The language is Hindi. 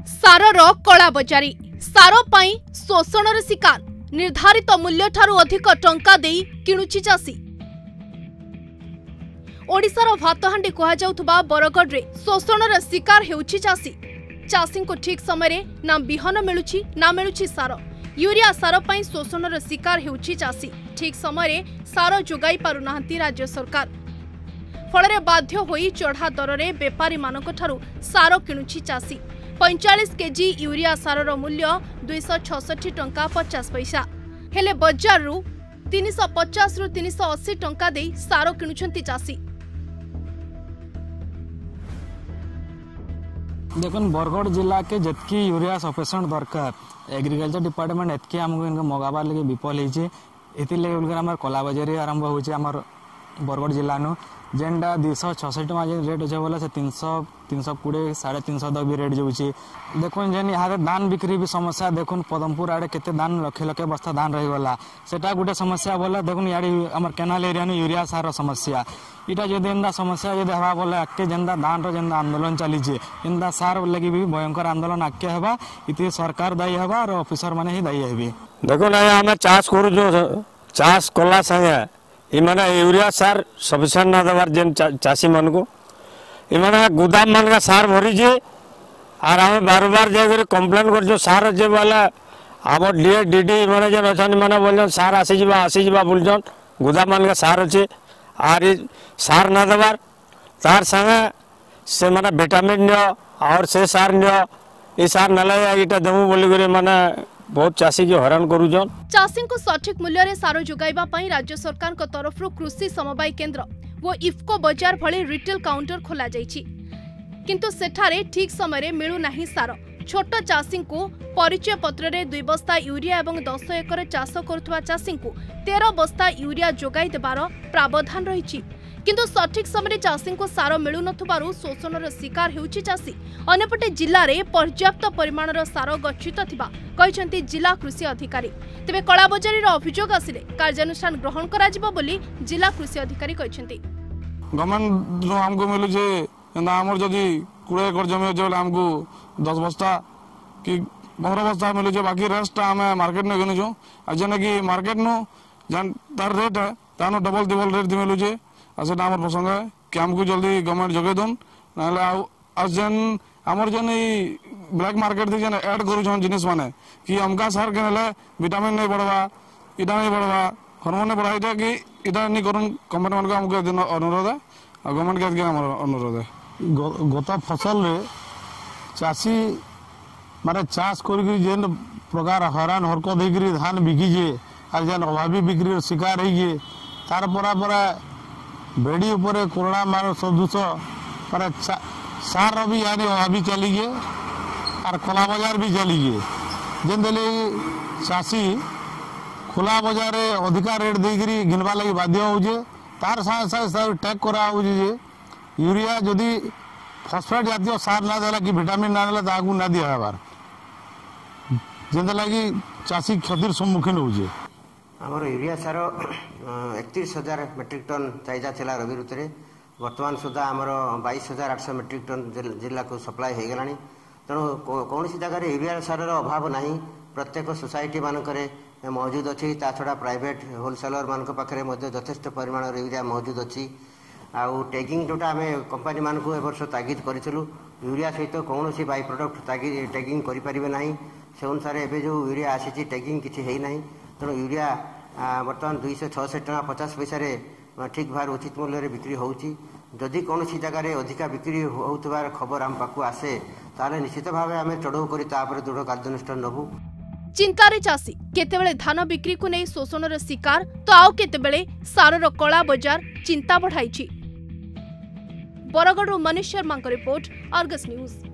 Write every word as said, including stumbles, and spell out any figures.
सारर कला बजारी सार पाई शोषणर शिकार निर्धारित मूल्य ठारू अधिक टंका देई किणुची चासी। ओडिशार भातहांडी कहुवा बरगढ़ रे शोषणर शिकार हेउची चासी। चासी को ठीक समय ना बिहन मिलुची ना मिलुची सार। यूरिया सार पाई शोषणर शिकार हेउची चासी। ठीक समय सार जोगाई पारुनाहांती राज्य सरकार। फल बाध्य होई चढ़ा दर में बेपारी मानक ठारू सार किणुची चासी। पैंचाश केजी यूरिया सारर मूल्य दुईश छठी टंका पचास पैसा हेले बजार रु तीन सौ पचास रु तीन सौ अस्सी टंका दे सार किणुछंती चासी। देखन बरगढ़ जिला के जतकी यूरिया सफिशिएंट दरकार एग्रीकल्चर डिपार्टमेंट एतकी हमको इनका मगाबार लगे विफल होइछे। एथि ले उनकर हमर कला बजारी आरंभ होइछे हमर बरगढ़ जिला नु जेनटा दुईश छठी टका रेट अच्छे बोला से तीन सौ तीन सौ कोड़े साढ़े तीन सौ तक भी रेट जाऊँगी। देखुन जेन यहाँ धान बिक्री भी समस्या देखुन पदमपुर आड़े केते धान लक्षे लक्षे बस्ता धान रहीगला सेटा गोटे समस्या बोला देखुन यार आम केनाल एरिया यूरिया सार समस्या इटा जब एंदा समस्या जब हवा बोले आगे जेनता धान रेंदा आंदोलन चली एंदा सार लगी भी भयंकर आंदोलन आगे हवा इति सरकार दायी हवा और ऑफिसर माने ही दायी हेबे। देखो आम चाष कर चाष कला संगे इमाने यूरिया सार सफिशिएंट ना देवार जेन चाषी मन को इमाने गोदाम मान का सार भरी जे और आम बार बार जाकर कंप्लेन कर जो सार जे वाला आम डीए डीडी माने जेन अछन माने बोलन सार आसी जिबा आसी जिबा बोलजन गोदाम मान का सार अच्छे और सार ना देवार तार संगे से माने विटामिन नियो और से सार नियो ये सार नलाय इटा देमु बोली करे माने बहुत चाषी के हैरान करूजन। चाषी को सठिक मूल्य रे सार जोगाइबा पई राज्य सरकार को तरफ कृषि समवाय केंद्र वो इफ्को बाजार भली रिटेल काउंटर खोला जाइछि किंतु सेठारे ठीक समय रे मिलु नाही सार। छोट चाषी को परिचय पत्र रे दुई बस्ता यूरिया एवं दस एकर चाष करुवा चाषी को तेरह बस्ता यूरिया जोगाई देबार प्रावधान रहिछि किंतु सठिक समय चाषी को सार मिलु नथुबारु शोषणर शिकार हेउछि चाषी। अन्यपटे जिल्ला रे पर्याप्त परिमाणर सार गच्छित थिबा कहिसंती जिला कृषि अधिकारी। तेबे कला बजारीर अभियोग आसिले कार्यानुष्ठान ग्रहण करा जिवो बोली जिला कृषि अधिकारी कहिसंती। गवर्नमेंट जो हमको मिलु जे एंदा हमर जदी बीस एकड़ जमी अछि बोले हमको दस बस्ता कि पंद्रह बस्ता मिलु जे बाकी रेस्ट हमें मार्केट ने गनु जो अजने कि मार्केट नो जन तार रेट है तानो डबल डबल रेट मिलु जे असटा हमर पसंद है कि हमको जल्दी गवर्नमेंट जगे दन नाले आ जेन हमर जन ब्लैक मार्केट दे जन ऐड करू छन जिनिस माने कि हमका सार केनेले विटामिन नहीं बढ़वा इटा नहीं बढ़वा हार्मोन नहीं बढ़ा इटा कि इटा नहीं करूँ कंपनी मान को हमको दिन अनुरोध है और गवर्नमेंट के आगे हमर अनुरोध है। गत फसल रे चाषी माने चाष करी जेन प्रकार हैरान हरकत होकर धान बिकीजे और जेन अभावी बिक्री शिकार होइए तार परा परा बेड़ी उपरे कोरोना मार सदृश पर सार भी यानी अभावी चलीजे और खोला बाजार भी चलीजे जेन चाषी खोला बाजार अधिका रेट देकरी घिनवा लगी बाध्य होजे तार साथ साथ टैग करा जे यूरिया जदि फॉस्फेट जातीय सार ना देला कि विटामिन ना देला ताकू ना दिया हबार जेन लगी चाषी क्षतिर सम्मुखीन होजे। आमर यूरिया सार एकतीस हजार मेट्रिक टन चाहिदा थिला रवि ऋतु रे वर्तमान सुधा आमर बाईस हजार आठ सौ मेट्रिक टन जिला को सप्लाई हो गलानी तेणु कौन जगह यूरिया सार अभाव नहीं प्रत्येक सोसाइटी मानक मौजूद अच्छी ता छड़ा प्राइवेट होलसेलर मान पाखे यथेष्ट परिमाण यूरिया मौजूद अच्छी आउ टैगिंग जोटा आम कंपानी मान को वर्ष तागिद करूँ यूरिया सहित कौन बाई प्रडक्ट टैगिंग करें ना से अनुसार एवं जो यूरिया आसी टैगिंग किसी है ना तेणु यूरिया बर्तमान दुईश छठ टका पचास पैसा ठीक भाव उचित मूल्य बिक्री होउची जदि कौन जगह अधिका बिक्री होउतबार खबर आम पाखु आसे ताले निश्चित भाव आम चढ़ऊ करी दृढ़ कार्यानुष्ठान नबू। चिंतारे चाषी केतेबेले धान बिक्री को नहीं शोषणर शिकार तो आउ केतेबेले सारर कला बजार चिंता बढ़ाई। Bargarh Manish Sharma report, Argus news.